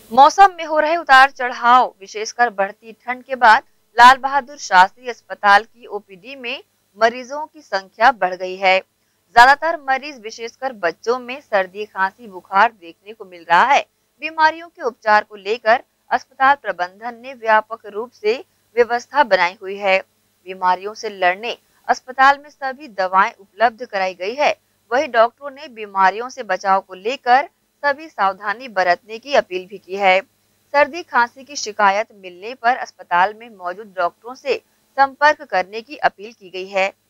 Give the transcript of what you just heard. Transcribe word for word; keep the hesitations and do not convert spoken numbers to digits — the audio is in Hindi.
मौसम में हो रहे उतार चढ़ाव, विशेषकर बढ़ती ठंड के बाद लाल बहादुर शास्त्री अस्पताल की ओपीडी में मरीजों की संख्या बढ़ गई है। ज्यादातर मरीज, विशेषकर बच्चों में सर्दी, खांसी, बुखार देखने को मिल रहा है। बीमारियों के उपचार को लेकर अस्पताल प्रबंधन ने व्यापक रूप से व्यवस्था बनाई हुई है। बीमारियों से लड़ने अस्पताल में सभी दवाएं उपलब्ध कराई गई है। वहीं डॉक्टरों ने बीमारियों से बचाव को लेकर सभी सावधानी बरतने की अपील भी की है। सर्दी खांसी की शिकायत मिलने पर अस्पताल में मौजूद डॉक्टरों से संपर्क करने की अपील की गई है।